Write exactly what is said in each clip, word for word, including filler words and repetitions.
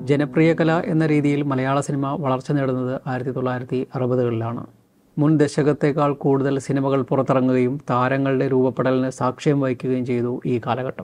ജനപ്രിയ കല എന്ന രീതിയിൽ മലയാള സിനിമ വളർച്ച നേടുന്നത് ആയിരത്തി തൊള്ളായിരത്തി അറുപതുകളിലാണ്. മുൻ ദശകത്തേക്കാൾ കൂടുതൽ സിനിമകൾ പുറത്തിറങ്ങുകയും താരങ്ങളുടെ രൂപപ്പെടലിന് സാക്ഷ്യം വഹിക്കുകയും ചെയ്തു ഈ കാലഘട്ടം.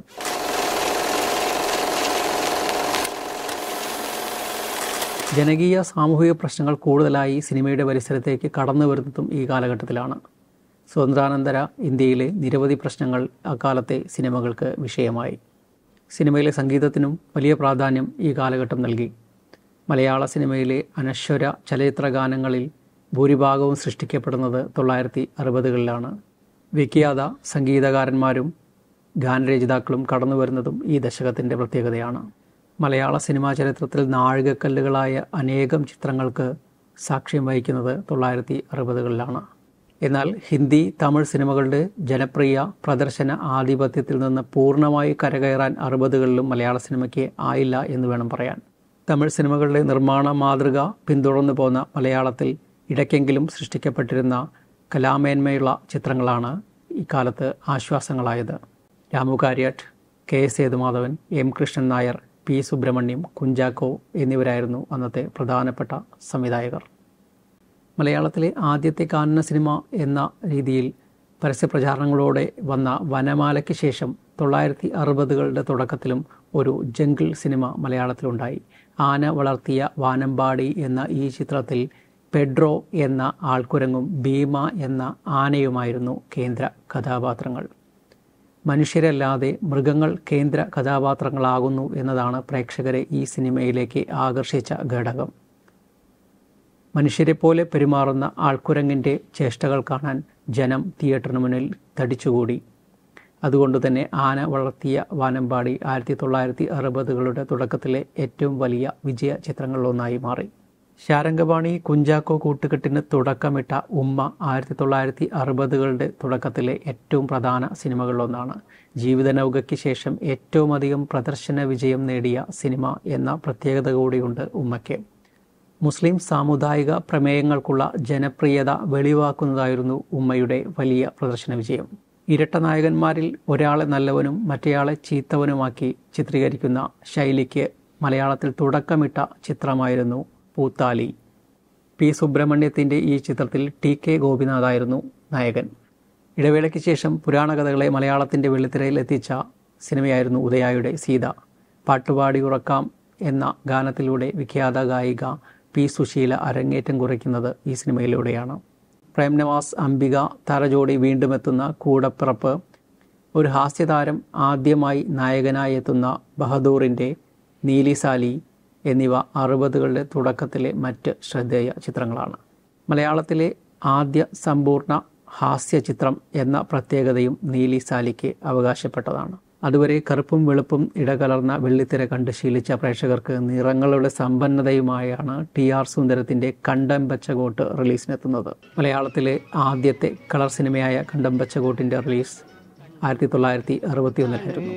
ജനകീയ സാമൂഹിക പ്രശ്നങ്ങൾ കൂടുതലായി സിനിമയുടെ പരിസരത്തേക്ക് കടന്നു വരുന്നതും ഈ കാലഘട്ടത്തിലാണ്. സ്വാതന്ത്ര്യാനന്തര ഇന്ത്യയിലെ നിരവധി പ്രശ്നങ്ങൾ അക്കാലത്തെ സിനിമകൾക്ക് വിഷയമായി. സിനിമയിലെ സംഗീതത്തിനും വലിയ പ്രാധാന്യം ഈ കാലഘട്ടം നൽകി. മലയാള സിനിമയിലെ അനശ്വര ചലച്ചിത്ര ഗാനങ്ങളിൽ ഭൂരിഭാഗവും സൃഷ്ടിക്കപ്പെടുന്നത് തൊള്ളായിരത്തി അറുപതുകളിലാണ്. വിഖ്യാത സംഗീതകാരന്മാരും ഗാനരചയിതാക്കളും കടന്നു വരുന്നതും ഈ ദശകത്തിൻ്റെ പ്രത്യേകതയാണ്. മലയാള സിനിമാ ചരിത്രത്തിൽ നാഴികക്കല്ലുകളായ അനേകം ചിത്രങ്ങൾക്ക് സാക്ഷ്യം വഹിക്കുന്നത് തൊള്ളായിരത്തി അറുപതുകളിലാണ്. എന്നാൽ ഹിന്ദി, തമിഴ് സിനിമകളുടെ ജനപ്രിയ പ്രദർശന ആധിപത്യത്തിൽ നിന്ന് പൂർണ്ണമായി കരകയറാൻ അറുപതുകളിലും മലയാള സിനിമയ്ക്ക് ആയില്ല എന്ന് വേണം പറയാൻ. തമിഴ് സിനിമകളുടെ നിർമ്മാണ മാതൃക പിന്തുടർന്നു പോന്ന മലയാളത്തിൽ ഇടയ്ക്കെങ്കിലും സൃഷ്ടിക്കപ്പെട്ടിരുന്ന കലാമേന്മയുള്ള ചിത്രങ്ങളാണ് ഇക്കാലത്ത് ആശ്വാസങ്ങളായത്. Ramu Kariat, K S Sethumadhavan, M Krishnan Nair, P Subramaniam, Kunchacko എന്നിവരായിരുന്നു അന്നത്തെ പ്രധാനപ്പെട്ട സംവിധായകർ. മലയാളത്തിലെ ആദ്യത്തെ കാനന സിനിമ എന്ന രീതിയിൽ പരസ്യപ്രചാരണങ്ങളോടെ വന്ന വനമാലയ്ക്ക് ശേഷം തൊള്ളായിരത്തി അറുപതുകളുടെ തുടക്കത്തിലും ഒരു ജംഗിൾ സിനിമ മലയാളത്തിലുണ്ടായി. ആന വളർത്തിയ വാനമ്പാടി എന്ന ഈ ചിത്രത്തിൽ പെഡ്രോ എന്ന ആൾക്കുരങ്ങും ഭീമ എന്ന ആനയുമായിരുന്നു കേന്ദ്ര കഥാപാത്രങ്ങൾ. മനുഷ്യരല്ലാതെ മൃഗങ്ങൾ കേന്ദ്ര കഥാപാത്രങ്ങളാകുന്നു എന്നതാണ് പ്രേക്ഷകരെ ഈ സിനിമയിലേക്ക് ആകർഷിച്ച ഘടകം. മനുഷ്യരെപ്പോലെ പെരുമാറുന്ന ആൾക്കുരങ്ങിൻ്റെ ചേഷ്ടകൾ കാണാൻ ജനം തിയേറ്ററിന് മുന്നിൽ തടിച്ചുകൂടി. അതുകൊണ്ട് തന്നെ ആന വളർത്തിയ വാനമ്പാടി ആയിരത്തി തൊള്ളായിരത്തി അറുപതുകളുടെ തുടക്കത്തിലെ ഏറ്റവും വലിയ വിജയ ചിത്രങ്ങളിലൊന്നായി മാറി. ശാരംഗപാണി കുഞ്ചാക്കോ കൂട്ടുകെട്ടിന് തുടക്കമിട്ട ഉമ്മ ആയിരത്തി തൊള്ളായിരത്തി അറുപതുകളുടെ തുടക്കത്തിലെ ഏറ്റവും പ്രധാന സിനിമകളിലൊന്നാണ്. ജീവിതനൗകയ്ക്ക് ശേഷം ഏറ്റവും അധികം പ്രദർശന വിജയം നേടിയ സിനിമ എന്ന പ്രത്യേകത കൂടിയുണ്ട് ഉമ്മയ്ക്ക്. മുസ്ലിം സാമുദായിക പ്രമേയങ്ങൾക്കുള്ള ജനപ്രിയത വെളിവാക്കുന്നതായിരുന്നു ഉമ്മയുടെ വലിയ പ്രദർശന വിജയം. ഇരട്ട നായകന്മാരിൽ ഒരാളെ നല്ലവനും മറ്റേയാളെ ചീത്തവനുമാക്കി ചിത്രീകരിക്കുന്ന ശൈലിക്ക് മലയാളത്തിൽ തുടക്കമിട്ട ചിത്രമായിരുന്നു പൂത്താലി. പി സുബ്രഹ്മണ്യത്തിൻ്റെ ഈ ചിത്രത്തിൽ ടി കെ ഗോപിനാഥായിരുന്നു നായകൻ. ഇടവേളയ്ക്ക് ശേഷം പുരാണ കഥകളെ മലയാളത്തിൻ്റെ വെള്ളിത്തിരയിൽ എത്തിച്ച സിനിമയായിരുന്നു ഉദയായുടെ സീത. പാട്ടുപാടി ഉറക്കാം എന്ന ഗാനത്തിലൂടെ വിഖ്യാത ഗായിക പി സുശീല അരങ്ങേറ്റം കുറിക്കുന്നത് ഈ സിനിമയിലൂടെയാണ്. പ്രേം നവാസ്, അംബിക താരജോഡി വീണ്ടും എത്തുന്ന കൂടപ്പിറപ്പ്, ഒരു ഹാസ്യതാരം ആദ്യമായി നായകനായി എത്തുന്ന ബഹദൂറിൻ്റെ നീലിസാലി എന്നിവ അറുപതുകളുടെ തുടക്കത്തിലെ മറ്റ് ശ്രദ്ധേയ ചിത്രങ്ങളാണ്. മലയാളത്തിലെ ആദ്യ സമ്പൂർണ്ണ ഹാസ്യ ചിത്രം എന്ന പ്രത്യേകതയും നീലിസാലിക്ക് അവകാശപ്പെട്ടതാണ്. അതുവരെ കറുപ്പും വെളുപ്പും ഇടകലർന്ന വെള്ളിത്തിര കണ്ട് ശീലിച്ച പ്രേക്ഷകർക്ക് നിറങ്ങളുടെ സമ്പന്നതയുമായാണ് ടി ആർ സുന്ദരത്തിൻ്റെ കണ്ടം പച്ചകോട്ട് റിലീസിനെത്തുന്നത്. മലയാളത്തിലെ ആദ്യത്തെ കളർ സിനിമയായ കണ്ടം പച്ചകോട്ടിൻ്റെ റിലീസ് ആയിരത്തി തൊള്ളായിരത്തി അറുപത്തി ഒന്നിലായിരുന്നു.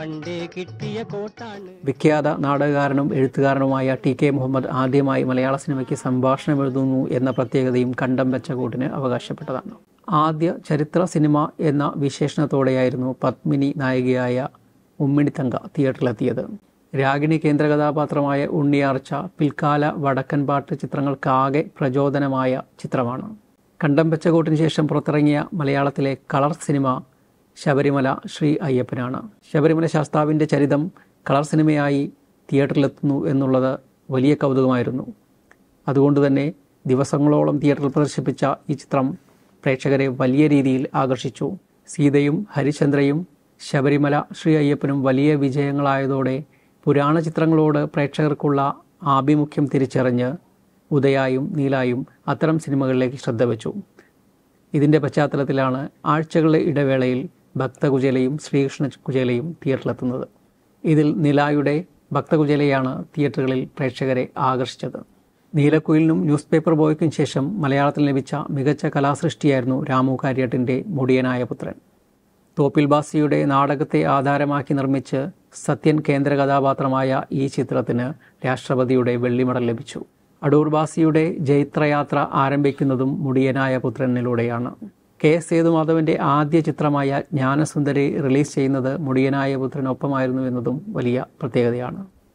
വിഖ്യാത നാടകകാരനും എഴുത്തുകാരനുമായ ടി കെ മുഹമ്മദ് ആദ്യമായി മലയാള സിനിമയ്ക്ക് സംഭാഷണം എഴുതുന്നു എന്ന പ്രത്യേകതയും കണ്ടം പച്ചകോട്ടിന് അവകാശപ്പെട്ടതാണ്. ആദ്യ ചരിത്ര സിനിമ എന്ന വിശേഷണത്തോടെയായിരുന്നു പത്മിനി നായികയായ ഉമ്മിണിത്തങ്ക തിയേറ്ററിലെത്തിയത്. രാഗിണി കേന്ദ്ര കഥാപാത്രമായ ഉണ്ണിയാർച്ച പിൽക്കാല വടക്കൻ പാട്ട് ചിത്രങ്ങൾക്കാകെ പ്രചോദനമായ ചിത്രമാണ്. കണ്ടം പച്ചകോട്ടിന് ശേഷം പുറത്തിറങ്ങിയ മലയാളത്തിലെ കളർ സിനിമ ശബരിമല ശ്രീ അയ്യപ്പനാണ്. ശബരിമല ശാസ്താവിൻ്റെ ചരിതം കളർ സിനിമയായി തിയേറ്ററിലെത്തുന്നു എന്നുള്ളത് വലിയ കൗതുകമായിരുന്നു. അതുകൊണ്ട് തന്നെ ദിവസങ്ങളോളം തിയേറ്ററിൽ പ്രദർശിപ്പിച്ച ഈ ചിത്രം പ്രേക്ഷകരെ വലിയ രീതിയിൽ ആകർഷിച്ചു. സീതയും ഹരിചന്ദ്രയും ശബരിമല ശ്രീ അയ്യപ്പനും വലിയ വിജയങ്ങളായതോടെ പുരാണ ചിത്രങ്ങളോട് പ്രേക്ഷകർക്കുള്ള ആഭിമുഖ്യം തിരിച്ചറിഞ്ഞ് ഉദയായും നീലായും അത്തരം സിനിമകളിലേക്ക് ശ്രദ്ധ വെച്ചു. ഇതിൻ്റെ പശ്ചാത്തലത്തിലാണ് ആഴ്ചകളുടെ ഇടവേളയിൽ ഭക്തകുചേലയും ശ്രീകൃഷ്ണ കുചേലയും തിയേറ്ററിലെത്തുന്നത്. ഇതിൽ നിലായുടെ ഭക്തകുചേലയാണ് തിയേറ്ററുകളിൽ പ്രേക്ഷകരെ ആകർഷിച്ചത്. നീലക്കുയിലിനും ന്യൂസ് പേപ്പർ ബോയ്ക്കും ശേഷം മലയാളത്തിൽ ലഭിച്ച മികച്ച കലാസൃഷ്ടിയായിരുന്നു രാമു കാര്യാട്ടിൻ്റെ മുടിയനായ പുത്രൻ. തോപ്പിൽ ബാസിയുടെ നാടകത്തെ ആധാരമാക്കി നിർമ്മിച്ച് സത്യൻ കേന്ദ്ര കഥാപാത്രമായ ഈ ചിത്രത്തിന് രാഷ്ട്രപതിയുടെ വെള്ളിമെഡൽ ലഭിച്ചു. അടൂർ ബാസിയുടെ ജൈത്രയാത്ര ആരംഭിക്കുന്നതും മുടിയനായ പുത്രനിലൂടെയാണ്. കെ എസ് സേതുമാധവൻ്റെ ആദ്യ ചിത്രമായ ജ്ഞാനസുന്ദരി റിലീസ് ചെയ്യുന്നത് മുടിയനായ പുത്രനൊപ്പമായിരുന്നു എന്നതും വലിയ പ്രത്യേകതയാണ്.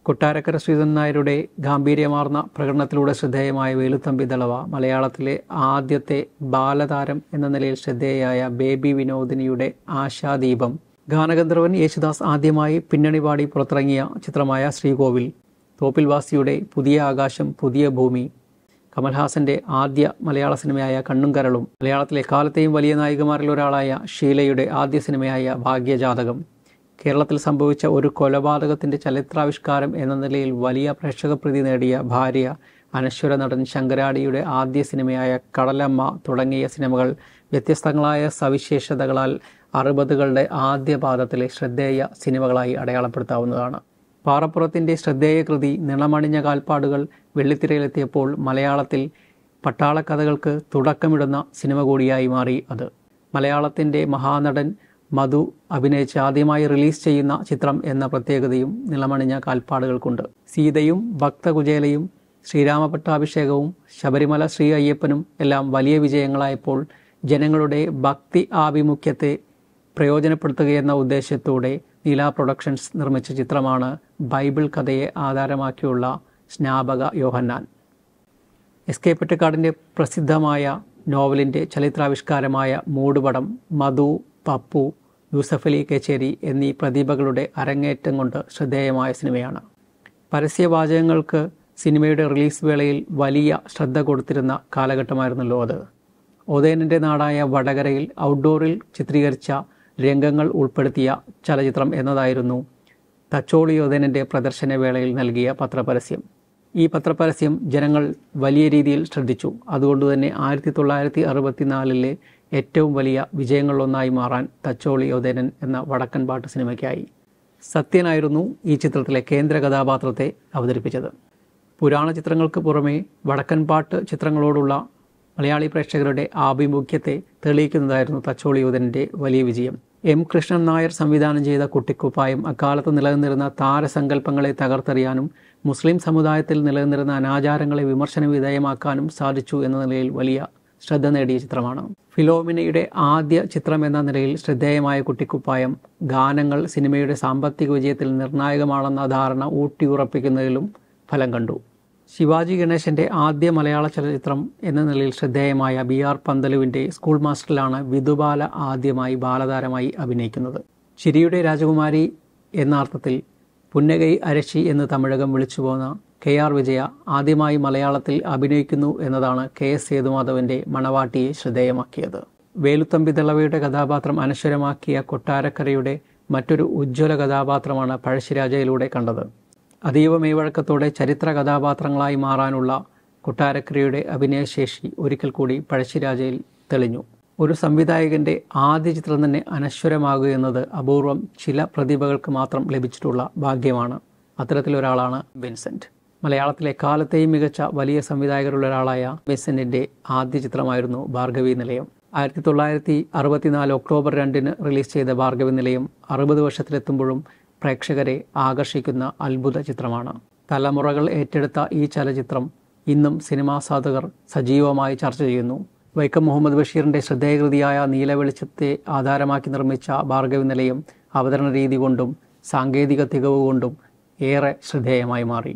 കൊട്ടാരക്കര ശ്രീധരൻ നായരുടെ ഗാംഭീര്യമാർന്ന പ്രകടനത്തിലൂടെ ശ്രദ്ധേയമായ വേലുത്തമ്പി ദളവ, മലയാളത്തിലെ ആദ്യത്തെ ബാലതാരം എന്ന നിലയിൽ ശ്രദ്ധേയയായ ബേബി വിനോദിനിയുടെ ആശാദീപം, ഗാനഗന്ധർവൻ യേശുദാസ് ആദ്യമായി പിന്നണി പാടി പുറത്തിറങ്ങിയ ചിത്രമായ ശ്രീകോവിൽ, തോപ്പിൽ വാസിയുടെ പുതിയ ആകാശം പുതിയ ഭൂമി, കമൽഹാസന്റെ ആദ്യ മലയാള സിനിമയായ കണ്ണും കരളും, മലയാളത്തിലെ കാലത്തെയും വലിയ നായികമാരിൽ ഒരാളായ ഷീലയുടെ ആദ്യ സിനിമയായ ഭാഗ്യജാതകം, കേരളത്തിൽ സംഭവിച്ച ഒരു കൊലപാതകത്തിൻ്റെ ചരിത്രാവിഷ്കാരം എന്ന നിലയിൽ വലിയ പ്രേക്ഷകപ്രീതി നേടിയ ഭാര്യ, അനശ്വര നടൻ ശങ്കരാടിയുടെ ആദ്യ സിനിമയായ കടലമ്മ തുടങ്ങിയ സിനിമകൾ വ്യത്യസ്തങ്ങളായ സവിശേഷതകളാൽ അറുപതുകളുടെ ആദ്യ പാദത്തിലെ ശ്രദ്ധേയ സിനിമകളായി അടയാളപ്പെടുത്താവുന്നതാണ്. പാറപ്പുറത്തിൻ്റെ ശ്രദ്ധേയ കൃതി നിണമണിഞ്ഞ കാൽപ്പാടുകൾ വെള്ളിത്തിരയിലെത്തിയപ്പോൾ മലയാളത്തിൽ പട്ടാളക്കഥകൾക്ക് തുടക്കമിടുന്ന സിനിമ കൂടിയായി മാറി അത്. മലയാളത്തിൻ്റെ മഹാനടൻ മധു അഭിനയിച്ച് ആദ്യമായി റിലീസ് ചെയ്യുന്ന ചിത്രം എന്ന പ്രത്യേകതയും നിളമണിഞ്ഞ കാൽപ്പാടുകൾക്കുണ്ട്. സീതയും ഭക്തകുചേലയും ശ്രീരാമ പട്ടാഭിഷേകവും ശബരിമല ശ്രീ അയ്യപ്പനും എല്ലാം വലിയ വിജയങ്ങളായപ്പോൾ ജനങ്ങളുടെ ഭക്തി ആഭിമുഖ്യത്തെ പ്രയോജനപ്പെടുത്തുകയെന്ന ഉദ്ദേശത്തോടെ നീല പ്രൊഡക്ഷൻസ് നിർമ്മിച്ച ചിത്രമാണ് ബൈബിൾ കഥയെ ആധാരമാക്കിയുള്ള സ്നാപക യോഹന്നാൻ. എസ് കെ പൊറ്റക്കാടിൻ്റെ പ്രസിദ്ധമായ നോവലിൻ്റെ ചരിത്രാവിഷ്കാരമായ മൂടുപടം മധു, പപ്പു, യൂസഫലി കേച്ചേരി എന്നീ പ്രതിഭകളുടെ അരങ്ങേറ്റം കൊണ്ട് ശ്രദ്ധേയമായ സിനിമയാണ്. പരസ്യവാചകങ്ങൾക്ക് സിനിമയുടെ റിലീസ് വേളയിൽ വലിയ ശ്രദ്ധ കൊടുത്തിരുന്ന കാലഘട്ടമായിരുന്നല്ലോ അത്. ഉദയനൻ്റെ നാടായ വടകരയിൽ ഔട്ട്ഡോറിൽ ചിത്രീകരിച്ച രംഗങ്ങൾ ഉൾപ്പെടുത്തിയ ചലച്ചിത്രം എന്നതായിരുന്നു തച്ചോളി ഉദയനൻ്റെ പ്രദർശന വേളയിൽ നൽകിയ പത്രപരസ്യം. ഈ പത്രപരസ്യം ജനങ്ങൾ വലിയ രീതിയിൽ ശ്രദ്ധിച്ചു. അതുകൊണ്ടുതന്നെ ആയിരത്തി തൊള്ളായിരത്തി അറുപത്തിനാലിലെ ഏറ്റവും വലിയ വിജയങ്ങളിലൊന്നായി മാറാൻ തച്ചോളി ഉദയനൻ എന്ന വടക്കൻ പാട്ട് സിനിമയ്ക്കായി. സത്യനായിരുന്നു ഈ ചിത്രത്തിലെ കേന്ദ്ര കഥാപാത്രത്തെ അവതരിപ്പിച്ചത്. പുരാണ ചിത്രങ്ങൾക്ക് പുറമെ വടക്കൻ പാട്ട് ചിത്രങ്ങളോടുള്ള മലയാളി പ്രേക്ഷകരുടെ ആഭിമുഖ്യത്തെ തെളിയിക്കുന്നതായിരുന്നു തച്ചോളി ഉദയനൻ്റെ വലിയ വിജയം. എം കൃഷ്ണൻ നായർ സംവിധാനം ചെയ്ത കുട്ടിക്കുപ്പായം അക്കാലത്ത് നിലനിന്നിരുന്ന താരസങ്കല്പങ്ങളെ തകർത്തെറിയാനും മുസ്ലിം സമുദായത്തിൽ നിലനിന്നിരുന്ന അനാചാരങ്ങളെ വിമർശന വിധേയമാക്കാനും സാധിച്ചു എന്ന നിലയിൽ വലിയ ശ്രദ്ധ നേടിയ ചിത്രമാണ്. ഫിലോമിനയുടെ ആദ്യ ചിത്രം എന്ന നിലയിൽ ശ്രദ്ധേയമായ കുട്ടിക്കുപ്പായം ഗാനങ്ങൾ സിനിമയുടെ സാമ്പത്തിക വിജയത്തിൽ നിർണായകമാണെന്ന ധാരണ ഊട്ടിയുറപ്പിക്കുന്നതിലും ഫലം കണ്ടു. ശിവാജി ഗണേശൻ്റെ ആദ്യ മലയാള ചലച്ചിത്രം എന്ന നിലയിൽ ശ്രദ്ധേയമായ ബി ആർ പന്തലുവിൻ്റെ സ്കൂൾ മാസ്റ്ററിലാണ് വിധുബാല ആദ്യമായി ബാലതാരമായി അഭിനയിക്കുന്നത്. ചിരിയുടെ രാജകുമാരി എന്ന അർത്ഥത്തിൽ പുന്നകൈ അരശി എന്ന് തമിഴകം വിളിച്ചുപോന്ന കെ ആർ വിജയ ആദ്യമായി മലയാളത്തിൽ അഭിനയിക്കുന്നു എന്നതാണ് കെ എസ് സേതുമാധവൻ്റെ മണവാട്ടിയെ ശ്രദ്ധേയമാക്കിയത്. വേലുത്തമ്പി ദളവയുടെ കഥാപാത്രം അനശ്വരമാക്കിയ കൊട്ടാരക്കരയുടെ മറ്റൊരു ഉജ്ജ്വല കഥാപാത്രമാണ് പഴശ്ശിരാജയിലൂടെ കണ്ടത്. അതീവ മേവഴക്കത്തോടെ ചരിത്ര കഥാപാത്രങ്ങളായി മാറാനുള്ള കൊട്ടാരക്കരയുടെ അഭിനയശേഷി ഒരിക്കൽ കൂടി പഴശ്ശിരാജയിൽ തെളിഞ്ഞു. ഒരു സംവിധായകൻ്റെ ആദ്യ ചിത്രം തന്നെ അനശ്വരമാകുക എന്നത് അപൂർവം ചില പ്രതിഭകൾക്ക് മാത്രം ലഭിച്ചിട്ടുള്ള ഭാഗ്യമാണ്. അത്തരത്തിലൊരാളാണ് വിൻസെൻ്റ്. മലയാളത്തിലെ കാലത്തെയും മികച്ച വലിയ സംവിധായകരുള്ള ഒരാളായ വിൻസെൻ്റിൻ്റെ ആദ്യ ചിത്രമായിരുന്നു ഭാർഗവീ നിലയം. ആയിരത്തി തൊള്ളായിരത്തി അറുപത്തിനാല് ഒക്ടോബർ രണ്ടിന് റിലീസ് ചെയ്ത ഭാർഗവീ നിലയം അറുപത് വർഷത്തിലെത്തുമ്പോഴും പ്രേക്ഷകരെ ആകർഷിക്കുന്ന അത്ഭുത ചിത്രമാണ്. തലമുറകൾ ഏറ്റെടുത്ത ഈ ചലച്ചിത്രം ഇന്നും സിനിമാസാധകർ സജീവമായി ചർച്ച ചെയ്യുന്നു. വൈക്കം മുഹമ്മദ് ബഷീറിൻ്റെ ശ്രദ്ധേയകൃതിയായ നീലവെളിച്ചത്തെ ആധാരമാക്കി നിർമ്മിച്ച ഭാർഗവീ നിലയം അവതരണ രീതി കൊണ്ടും സാങ്കേതിക തികവ് കൊണ്ടും ഏറെ ശ്രദ്ധേയമായി മാറി.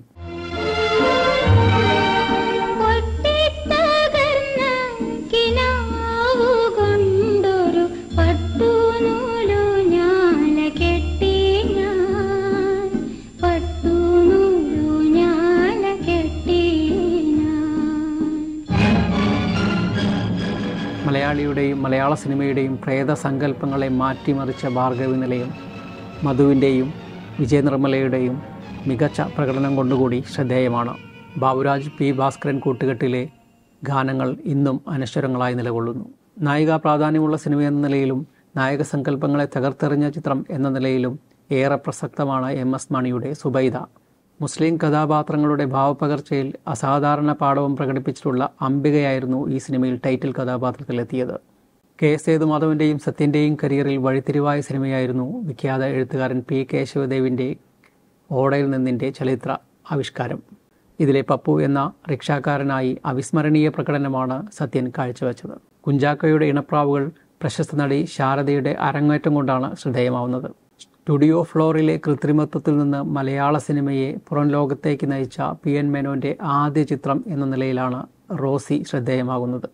മലയാളിയുടെയും മലയാള സിനിമയുടെയും പ്രേതസങ്കല്പങ്ങളെ മാറ്റിമറിച്ച ഭാർഗവീ നിലയം മധുവിൻ്റെയും വിജയ നിർമ്മലയുടെയും മികച്ച പ്രകടനം കൊണ്ടുകൂടി ശ്രദ്ധേയമാണ്. ബാബുരാജ് പി ഭാസ്കരൻ കൂട്ടുകെട്ടിലെ ഗാനങ്ങൾ ഇന്നും അനശ്വരങ്ങളായി നിലകൊള്ളുന്നു. നായികാ പ്രാധാന്യമുള്ള സിനിമയെന്ന നിലയിലും നായക സങ്കല്പങ്ങളെ തകർത്തെറിഞ്ഞ ചിത്രം എന്ന നിലയിലും ഏറെ പ്രസക്തമാണ് എം എസ് മണിയുടെ സുബൈദ. മുസ്ലിം കഥാപാത്രങ്ങളുടെ ഭാവപകർച്ചയിൽ അസാധാരണ പാടവം പ്രകടിപ്പിച്ചിട്ടുള്ള അംബികയായിരുന്നു ഈ സിനിമയിൽ ടൈറ്റിൽ കഥാപാത്രത്തിലെത്തിയത്. കെ എസ് സേതുമാധവൻ്റെയും സത്യൻ്റെയും കരിയറിൽ വഴിത്തിരിവായ സിനിമയായിരുന്നു വിഖ്യാത എഴുത്തുകാരൻ പി കേശവദേവിൻ്റെ ഓടയിൽ നിന്നിൻ്റെ ചരിത്ര ആവിഷ്കാരം. ഇതിലെ പപ്പു എന്ന റിക്ഷാക്കാരനായി അവിസ്മരണീയ പ്രകടനമാണ് സത്യൻ കാഴ്ചവെച്ചത്. കുഞ്ചാക്കോയുടെ ഇണപ്രാവുകൾ പ്രശസ്ത നടി ശാരദയുടെ അരങ്ങേറ്റം കൊണ്ടാണ് ശ്രദ്ധേയമാവുന്നത്. സ്റ്റുഡിയോ ഫ്ലോറിലെ കൃത്രിമത്വത്തിൽ നിന്ന് മലയാള സിനിമയെ പുറം ലോകത്തേക്ക് നയിച്ച പി എൻ മേനോൻ്റെ ആദ്യ ചിത്രം എന്ന നിലയിലാണ് റോസി ശ്രദ്ധേയമാകുന്നത്.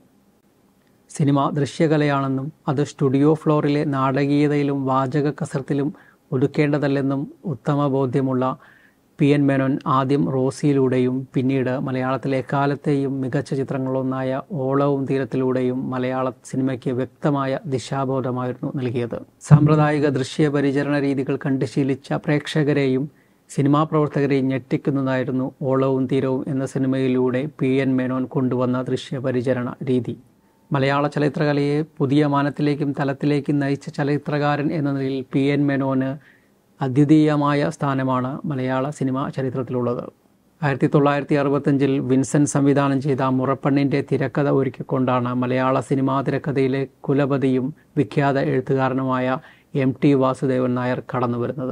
സിനിമ ദൃശ്യകലയാണെന്നും അത് സ്റ്റുഡിയോ ഫ്ലോറിലെ നാടകീയതയിലും വാചക കസർത്തിലും ഒതുക്കേണ്ടതല്ലെന്നും ഉത്തമ ബോധ്യമുള്ള പി എൻ മേനോൻ ആദ്യം റോസിയിലൂടെയും പിന്നീട് മലയാളത്തിലെ എക്കാലത്തെയും മികച്ച ചിത്രങ്ങളൊന്നായ ഓളവും തീരത്തിലൂടെയും മലയാള സിനിമയ്ക്ക് വ്യക്തമായ ദിശാബോധമായിരുന്നു നൽകിയത്. സാമ്പ്രദായിക ദൃശ്യപരിചരണ രീതികൾ കണ്ട് ശീലിച്ച പ്രേക്ഷകരെയും സിനിമാ പ്രവർത്തകരെയും ഞെട്ടിക്കുന്നതായിരുന്നു ഓളവും തീരവും എന്ന സിനിമയിലൂടെ പി എൻ മേനോൻ കൊണ്ടുവന്ന ദൃശ്യപരിചരണ രീതി. മലയാള ചലച്ചിത്രകലയെ പുതിയ മാനത്തിലേക്കും തലത്തിലേക്കും നയിച്ച ചലച്ചിത്രകാരൻ എന്ന നിലയിൽ പി എൻ മേനോന് അദ്വിതീയമായ സ്ഥാനമാണ് മലയാള സിനിമാ ചരിത്രത്തിലുള്ളത്. ആയിരത്തി തൊള്ളായിരത്തി അറുപത്തഞ്ചിൽ വിൻസെൻ്റ് സംവിധാനം ചെയ്ത മുറപ്പെണ്ണിൻ്റെ തിരക്കഥ ഒരുക്കിക്കൊണ്ടാണ് മലയാള സിനിമാ തിരക്കഥയിലെ കുലപതിയും വിഖ്യാത എഴുത്തുകാരനുമായ എം ടി വാസുദേവൻ നായർ കടന്നു വരുന്നത്.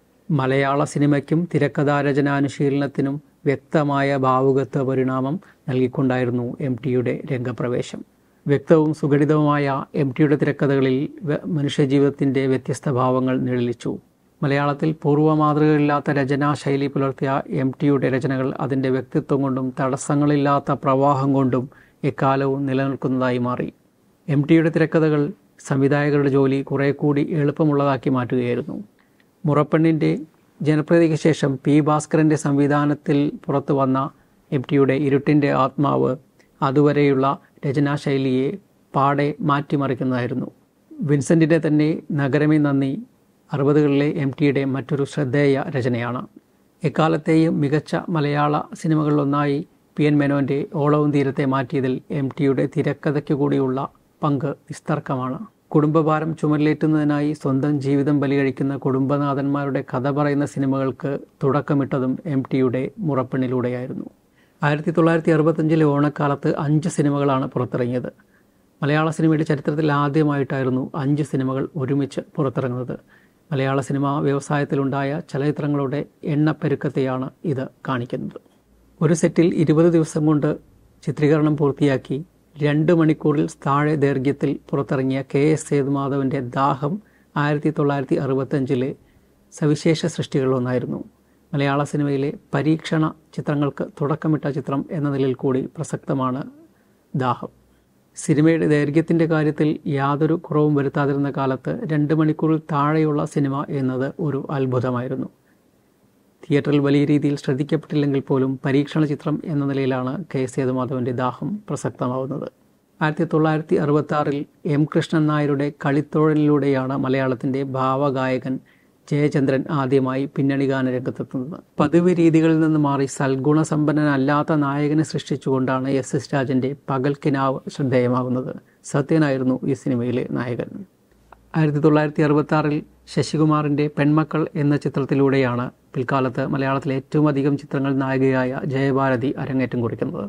മലയാള സിനിമയ്ക്കും തിരക്കഥാരചനാനുശീലനത്തിനും വ്യക്തമായ ഭാവുകത്വ പരിണാമം നൽകിക്കൊണ്ടായിരുന്നു എം ടിയുടെ രംഗപ്രവേശം. വ്യക്തവും സുഘടിതവുമായ എം ടിയുടെ തിരക്കഥകളിൽ മനുഷ്യജീവിതത്തിൻ്റെ വ്യത്യസ്ത ഭാവങ്ങൾ നിഴലിച്ചു. മലയാളത്തിൽ പൂർവ്വ മാതൃകയില്ലാത്ത രചനാശൈലി പുലർത്തിയ എം ടിയുടെ രചനകൾ അതിൻ്റെ വ്യക്തിത്വം കൊണ്ടും തടസ്സങ്ങളില്ലാത്ത പ്രവാഹം കൊണ്ടും എക്കാലവും നിലനിൽക്കുന്നതായി മാറി. എം ടിയുടെ തിരക്കഥകൾ സംവിധായകരുടെ ജോലി കുറേ കൂടി എളുപ്പമുള്ളതാക്കി മാറ്റുകയായിരുന്നു. മുറപ്പെണ്ണിൻ്റെ ജനപ്രീതിക്ക് ശേഷം പി ഭാസ്കരൻ്റെ സംവിധാനത്തിൽ പുറത്തു വന്ന എം ടിയുടെ ഇരുട്ടിൻ്റെ ആത്മാവ് അതുവരെയുള്ള രചനാശൈലിയെ പാടെ മാറ്റിമറിക്കുന്നതായിരുന്നു. വിൻസെൻറ്റിൻ്റെ തന്നെ നഗരമേ നന്ദി അറുപതുകളിലെ എം ടിയുടെ മറ്റൊരു ശ്രദ്ധേയ രചനയാണ്. എക്കാലത്തെയും മികച്ച മലയാള സിനിമകളിലൊന്നായി പി എൻ മേനോൻ്റെ ഓളവും തീരത്തെ മാറ്റിയതിൽ എം ടിയുടെ തിരക്കഥയ്ക്കു കൂടിയുള്ള പങ്ക് നിസ്തർക്കമാണ്. കുടുംബഭാരം ചുമലിലേറ്റുന്നതിനായി സ്വന്തം ജീവിതം ബലികഴിക്കുന്ന കുടുംബനാഥന്മാരുടെ കഥ പറയുന്ന സിനിമകൾക്ക് തുടക്കമിട്ടതും എം ടിയുടെ മുറപ്പെണ്ണിലൂടെയായിരുന്നു. ആയിരത്തി തൊള്ളായിരത്തി അറുപത്തഞ്ചിലെ ഓണക്കാലത്ത് അഞ്ച് സിനിമകളാണ് പുറത്തിറങ്ങിയത്. മലയാള സിനിമയുടെ ചരിത്രത്തിൽ ആദ്യമായിട്ടായിരുന്നു അഞ്ച് സിനിമകൾ ഒരുമിച്ച് പുറത്തിറങ്ങുന്നത്. മലയാള സിനിമാ വ്യവസായത്തിലുണ്ടായ ചലച്ചിത്രങ്ങളുടെ എണ്ണപ്പെരുക്കത്തെയാണ് ഇത് കാണിക്കുന്നത്. ഒരു സെറ്റിൽ ഇരുപത് ദിവസം കൊണ്ട് ചിത്രീകരണം പൂർത്തിയാക്കി രണ്ട് മണിക്കൂറിൽ താഴെ ദൈർഘ്യത്തിൽ പുറത്തിറങ്ങിയ കെ എസ് സേതുമാധവൻ്റെ ദാഹം ആയിരത്തി തൊള്ളായിരത്തി അറുപത്തഞ്ചിലെ സവിശേഷ സൃഷ്ടികളിലൊന്നായിരുന്നു. മലയാള സിനിമയിലെ പരീക്ഷണ ചിത്രങ്ങൾക്ക് തുടക്കമിട്ട ചിത്രം എന്ന നിലയിൽ കൂടി പ്രസക്തമാണ് ദാഹം. സിനിമയുടെ ദൈർഘ്യത്തിൻ്റെ കാര്യത്തിൽ യാതൊരു കുറവും വരുത്താതിരുന്ന കാലത്ത് രണ്ട് മണിക്കൂറിൽ താഴെയുള്ള സിനിമ എന്നത് ഒരു അത്ഭുതമായിരുന്നു. തിയേറ്ററിൽ വലിയ രീതിയിൽ ശ്രദ്ധിക്കപ്പെട്ടില്ലെങ്കിൽ പോലും പരീക്ഷണ ചിത്രം എന്ന നിലയിലാണ് കെ സേതുമാധവൻ്റെ ദാഹം പ്രസക്തമാവുന്നത്. ആയിരത്തി തൊള്ളായിരത്തി അറുപത്തി ആറിൽ എം കൃഷ്ണൻ നായരുടെ കളിത്തോഴലിലൂടെയാണ് മലയാളത്തിൻ്റെ ഭാവഗായകൻ ജയചന്ദ്രൻ ആദ്യമായി പിന്നണി ഗാന രംഗത്തെത്തുന്നത്. പതിവ് രീതികളിൽ നിന്ന് മാറി സൽഗുണസമ്പന്നനല്ലാത്ത നായകനെ സൃഷ്ടിച്ചുകൊണ്ടാണ് എസ് എസ് രാജൻ്റെ പകൽക്കിനാവ് ശ്രദ്ധേയമാകുന്നത്. സത്യനായിരുന്നു ഈ സിനിമയിലെ നായകൻ. ആയിരത്തി തൊള്ളായിരത്തി അറുപത്തി ആറിൽ ശശികുമാറിൻ്റെ പെൺമക്കൾ എന്ന ചിത്രത്തിലൂടെയാണ് പിൽക്കാലത്ത് മലയാളത്തിലെ ഏറ്റവും അധികം ചിത്രങ്ങൾ നായികയായ ജയഭാരതി അരങ്ങേറ്റം കുറിക്കുന്നത്.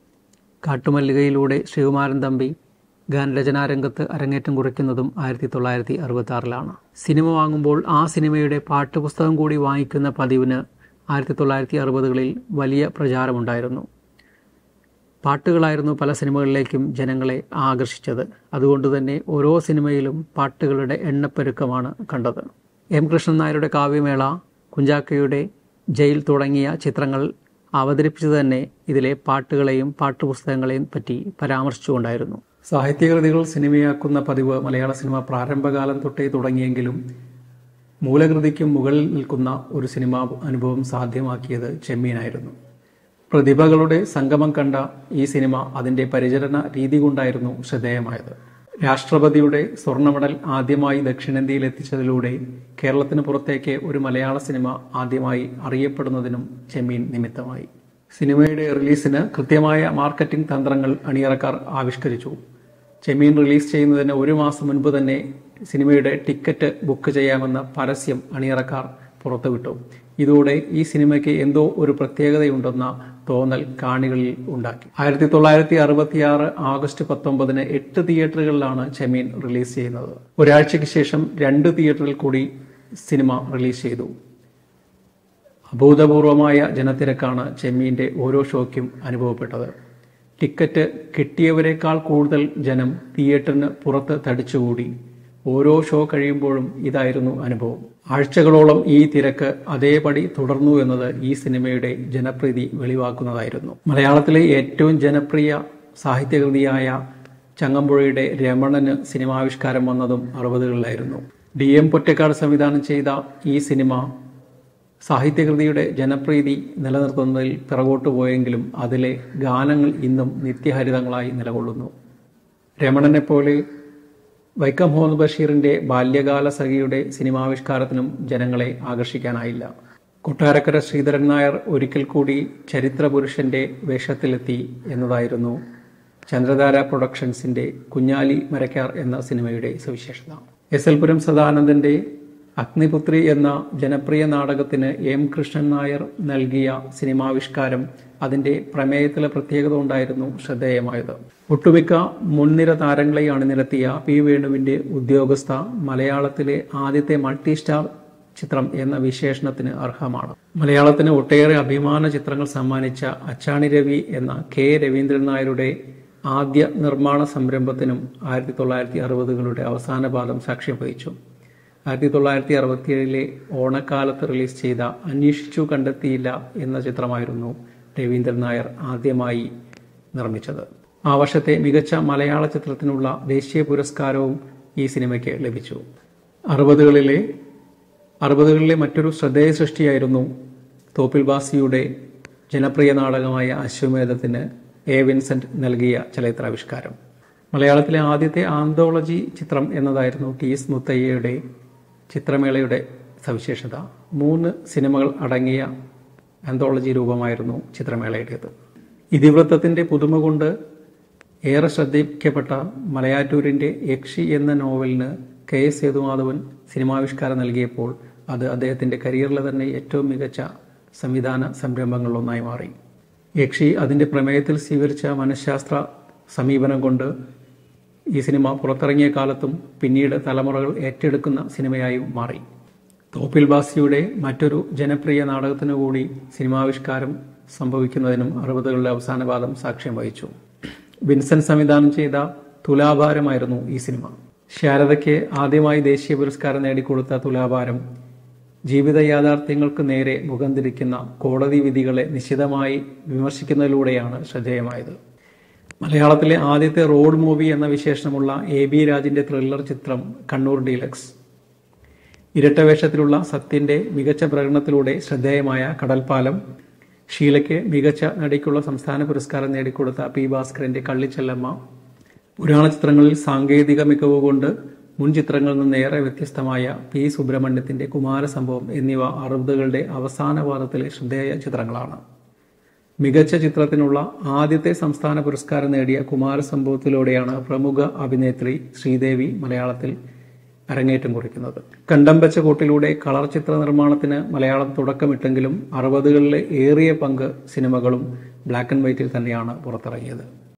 കാട്ടുമല്ലികയിലൂടെ ശ്രീകുമാരൻ തമ്പി ഗാനരചനാരംഗത്ത് അരങ്ങേറ്റം കുറിക്കുന്നതും ആയിരത്തി തൊള്ളായിരത്തി അറുപത്തി ആറിലാണ്. സിനിമ വാങ്ങുമ്പോൾ ആ സിനിമയുടെ പാട്ടുപുസ്തകം കൂടി വാങ്ങിക്കുന്ന പതിവിന് ആയിരത്തി തൊള്ളായിരത്തി അറുപതുകളിൽ വലിയ പ്രചാരമുണ്ടായിരുന്നു. പാട്ടുകളായിരുന്നു പല സിനിമകളിലേക്കും ജനങ്ങളെ ആകർഷിച്ചത്. അതുകൊണ്ട് തന്നെ ഓരോ സിനിമയിലും പാട്ടുകളുടെ എണ്ണപ്പെരുക്കമാണ് കണ്ടത്. എം കൃഷ്ണൻ നായരുടെ കാവ്യമേള, കുഞ്ചാക്കയുടെ ജയിൽ തുടങ്ങിയ ചിത്രങ്ങൾ അവതരിപ്പിച്ചത് തന്നെ ഇതിലെ പാട്ടുകളെയും പാട്ടുപുസ്തകങ്ങളെയും പറ്റി പരാമർശിച്ചുകൊണ്ടായിരുന്നു. സാഹിത്യകൃതികൾ സിനിമയാക്കുന്ന പതിവ് മലയാള സിനിമ പ്രാരംഭകാലം തൊട്ടേ തുടങ്ങിയെങ്കിലും മൂലകൃതിക്കും മുകളിൽ നിൽക്കുന്ന ഒരു സിനിമാ അനുഭവം സാധ്യമാക്കിയത് ചെമ്മീനായിരുന്നു. പ്രതിഭകളുടെ സംഗമം കണ്ട ഈ സിനിമ അതിൻ്റെ പരിചരണ രീതി കൊണ്ടായിരുന്നു ശ്രദ്ധേയമായത്. രാഷ്ട്രപതിയുടെ സ്വർണ്ണ മെഡൽ ആദ്യമായി ദക്ഷിണേന്ത്യയിൽ എത്തിച്ചതിലൂടെ കേരളത്തിന് പുറത്തേക്ക് ഒരു മലയാള സിനിമ ആദ്യമായി അറിയപ്പെടുന്നതിനും ചെമ്മീൻ നിമിത്തമായി. സിനിമയുടെ റിലീസിന് കൃത്യമായ മാർക്കറ്റിംഗ് തന്ത്രങ്ങൾ അണിയറക്കാർ ആവിഷ്കരിച്ചു. ചെമ്മീൻ റിലീസ് ചെയ്യുന്നതിന് ഒരു മാസം മുൻപ് തന്നെ സിനിമയുടെ ടിക്കറ്റ് ബുക്ക് ചെയ്യാമെന്ന പരസ്യം അണിയറക്കാർ പുറത്തുവിട്ടു. ഇതോടെ ഈ സിനിമയ്ക്ക് എന്തോ ഒരു പ്രത്യേകതയുണ്ടെന്ന തോന്നൽ കാണികളിൽ ഉണ്ടാക്കി. ആയിരത്തി തൊള്ളായിരത്തി അറുപത്തിയാറ് ആഗസ്റ്റ് പത്തൊമ്പതിന് എട്ട് തിയേറ്ററുകളിലാണ് ചെമ്മീൻ റിലീസ് ചെയ്യുന്നത്. ഒരാഴ്ചയ്ക്ക് ശേഷം രണ്ട് തിയേറ്ററിൽ കൂടി സിനിമ റിലീസ് ചെയ്തു. അഭൂതപൂർവമായ ജനത്തിരക്കാണ് ചെമ്മീൻ്റെ ഓരോ ഷോയ്ക്കും അനുഭവപ്പെട്ടത്. ടിക്കറ്റ് കിട്ടിയവരെക്കാൾ കൂടുതൽ ജനം തിയേറ്ററിന് പുറത്ത് തടിച്ചുകൂടി. ഓരോ ഷോ കഴിയുമ്പോഴും ഇതായിരുന്നു അനുഭവം. ആഴ്ചകളോളം ഈ തിരക്ക് അതേപടി തുടർന്നു എന്നത് ഈ സിനിമയുടെ ജനപ്രീതി വെളിവാക്കുന്നതായിരുന്നു. മലയാളത്തിലെ ഏറ്റവും ജനപ്രിയ സാഹിത്യകൃതിയായ ചങ്ങമ്പുഴയുടെ രമണന് സിനിമാവിഷ്കാരം വന്നതും അറുപതുകളിലായിരുന്നു. ഡി എം പൊറ്റക്കാട് സംവിധാനം ചെയ്ത ഈ സിനിമ സാഹിത്യകൃതിയുടെ ജനപ്രീതി നിലനിർത്തുന്നതിൽ പിറകോട്ടു പോയെങ്കിലും അതിലെ ഗാനങ്ങൾ ഇന്നും നിത്യഹരിതങ്ങളായി നിലകൊള്ളുന്നു. രമണനെപ്പോലെ വൈക്കം മുഹമ്മദ് ബഷീറിന്റെ ബാല്യകാല സഖിയുടെ സിനിമാവിഷ്കാരത്തിനും ജനങ്ങളെ ആകർഷിക്കാനായില്ല. കൊട്ടാരക്കര ശ്രീധരൻ നായർ ഒരിക്കൽ കൂടി ചരിത്രപുരുഷന്റെ വേഷത്തിലെത്തി എന്നതായിരുന്നു ചന്ദ്രധാര പ്രൊഡക്ഷൻസിന്റെ കുഞ്ഞാലി മരക്കാർ എന്ന സിനിമയുടെ സവിശേഷത. എസ് എൽ പുരം സദാനന്ദന്റെ അഗ്നിപുത്രി എന്ന ജനപ്രിയ നാടകത്തിന് എം കൃഷ്ണൻ നായർ നൽകിയ സിനിമാവിഷ്കാരം അതിന്റെ പ്രമേയത്തിലെ പ്രത്യേകത കൊണ്ടായിരുന്നു ശ്രദ്ധേയമായത്. ഒട്ടുമിക്ക മുൻനിര താരങ്ങളെ അണിനിരത്തിയ പി വേണുവിന്റെ ഉദ്യോഗസ്ഥ മലയാളത്തിലെ ആദ്യത്തെ മൾട്ടി സ്റ്റാർ ചിത്രം എന്ന വിശേഷണത്തിന് അർഹമാണ്. മലയാളത്തിന് ഒട്ടേറെ അഭിമാന ചിത്രങ്ങൾ സമ്മാനിച്ച അച്ചാണി രവി എന്ന കെ രവീന്ദ്രൻ നായരുടെ ആദ്യ നിർമ്മാണ സംരംഭത്തിനും ആയിരത്തി തൊള്ളായിരത്തി അറുപതുകളുടെ അവസാന പാദം സാക്ഷ്യം വഹിച്ചു. ആയിരത്തി തൊള്ളായിരത്തി അറുപത്തിയേഴിലെ ഓണക്കാലത്ത് റിലീസ് ചെയ്ത അന്വേഷിച്ചു കണ്ടെത്തിയില്ല എന്ന ചിത്രമായിരുന്നു രവീന്ദ്രൻ നായർ ആദ്യമായി നിർമ്മിച്ചത്. ആ വർഷത്തെ മികച്ച മലയാള ചിത്രത്തിനുള്ള ദേശീയ പുരസ്കാരവും ഈ സിനിമയ്ക്ക് ലഭിച്ചു. അറുപതുകളിലെ അറുപതുകളിലെ മറ്റൊരു ശ്രദ്ധേയ സൃഷ്ടിയായിരുന്നു തോപ്പിൽ ഭാസിയുടെ ജനപ്രിയ നാടകമായ അശ്വമേധത്തിന് എ വിൻസെന്റ് നൽകിയ ചലച്ചിത്രാവിഷ്കാരം. മലയാളത്തിലെ ആദ്യത്തെ ആന്തോളജി ചിത്രം എന്നതായിരുന്നു ടി എസ് മുത്തയ്യയുടെ ചിത്രമേളയുടെ സവിശേഷത. മൂന്ന് സിനിമകൾ അടങ്ങിയ ആന്തോളജി രൂപമായിരുന്നു ചിത്രമേളയുടേത്. ഇതിവൃത്തത്തിന്റെ പുതുമ കൊണ്ട് ഏറെ ശ്രദ്ധിക്കപ്പെട്ട മലയാറ്റൂരിന്റെ യക്ഷി എന്ന നോവലിന് കെ എസ് സേതുമാധവൻ സിനിമാവിഷ്കാരം നൽകിയപ്പോൾ അത് അദ്ദേഹത്തിന്റെ കരിയറിലെ തന്നെ ഏറ്റവും മികച്ച സംവിധാന സംരംഭങ്ങളിലൊന്നായി മാറി. യക്ഷി അതിന്റെ പ്രമേയത്തിൽ സ്വീകരിച്ച മനഃശാസ്ത്ര സമീപനം കൊണ്ട് ഈ സിനിമ പുറത്തിറങ്ങിയ കാലത്തും പിന്നീട് തലമുറകൾ ഏറ്റെടുക്കുന്ന സിനിമയായും മാറി. തോപ്പിൽ ഭാസിയുടെ മറ്റൊരു ജനപ്രിയ നാടകത്തിനു കൂടി സിനിമാവിഷ്കാരം സംഭവിക്കുന്നതിനും അറുപതുകളുടെ അവസാന പാദം സാക്ഷ്യം വഹിച്ചു. വിൻസെന്റ് സംവിധാനം ചെയ്ത തുലാഭാരമായിരുന്നു ഈ സിനിമ. ശാരദയ്ക്ക് ആദ്യമായി ദേശീയ പുരസ്കാരം നേടിക്കൊടുത്ത തുലാഭാരം ജീവിത യാഥാർത്ഥ്യങ്ങൾക്ക് നേരെ മുഖം തിരിക്കുന്ന കോടതി വിധികളെ നിശിതമായി വിമർശിക്കുന്നതിലൂടെയാണ് ശ്രദ്ധേയമായത്. മലയാളത്തിലെ ആദ്യത്തെ റോഡ് മൂവി എന്ന വിശേഷണമുള്ള എ ബി രാജിന്റെ ത്രില്ലർ ചിത്രം കണ്ണൂർ ഡീലക്സ്, ഇരട്ടവേഷത്തിലുള്ള സത്യന്റെ മികച്ച പ്രകടനത്തിലൂടെ ശ്രദ്ധേയമായ കടൽപ്പാലം, ഷീലയ്ക്ക് മികച്ച നടിക്കുള്ള സംസ്ഥാന പുരസ്കാരം നേടിക്കൊടുത്ത പി ഭാസ്കരന്റെ കള്ളിച്ചെല്ലമ്മ, പുരാണ ചിത്രങ്ങളിൽ സാങ്കേതിക മികവ് കൊണ്ട് മുൻ ചിത്രങ്ങളിൽ നിന്നേറെ വ്യത്യസ്തമായ പി സുബ്രഹ്മണ്യത്തിന്റെ കുമാരസംഭവം എന്നിവ അറുപതുകളുടെ അവസാന പാദത്തിലെ ശ്രദ്ധേയ ചിത്രങ്ങളാണ്. മികച്ച ചിത്രത്തിനുള്ള ആദ്യത്തെ സംസ്ഥാന പുരസ്കാരം നേടിയ കുമാരസംഭവത്തിലൂടെയാണ് പ്രമുഖ അഭിനേത്രി ശ്രീദേവി മലയാളത്തിൽ അരങ്ങേറ്റം കുറിക്കുന്നത്. കണ്ടംബച്ച കോട്ടിലൂടെ കളർ ചിത്ര നിർമ്മാണത്തിന് മലയാളം തുടക്കമിട്ടെങ്കിലും അറുപതുകളിലെ ഏറിയ പങ്ക് സിനിമകളും ബ്ലാക്ക് ആൻഡ് വൈറ്റിൽ തന്നെയാണ് പുറത്തിറങ്ങിയത്.